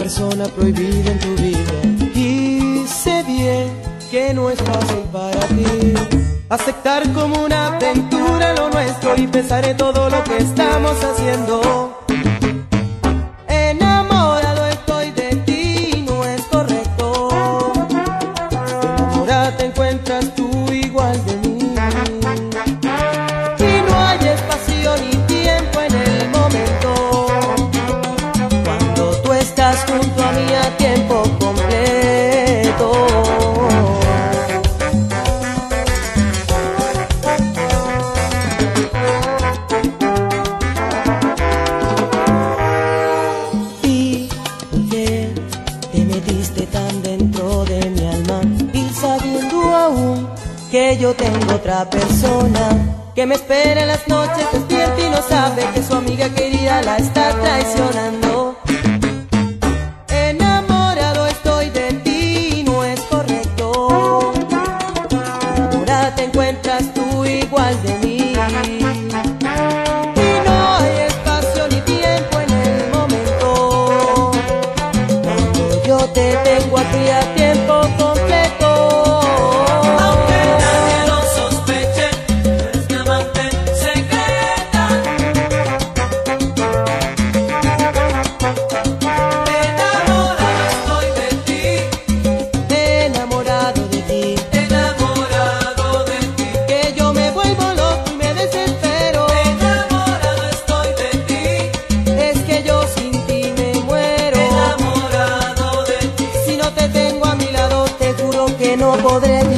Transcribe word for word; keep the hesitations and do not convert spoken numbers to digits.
persona prohibida en tu vida. Y sé bien que no es fácil para ti aceptar como una aventura lo nuestro y pensar en todo lo que estamos haciendo. Enamorado estoy de ti, no es correcto. Enamorada te encuentras tú igual de mí. Y no hay espacio ni tiempo en el momento. Cuando tú estás junto a mí a tiempo completo. Que yo tengo otra persona que me espera en las noches despierta y no sabe que su amiga querida la está traicionando. Enamorado estoy de ti, no es correcto. Ahora te encuentras tú igual de mí. Y no hay espacio ni tiempo en el momento. Cuando yo te tengo aquí a tiempo completo. No podré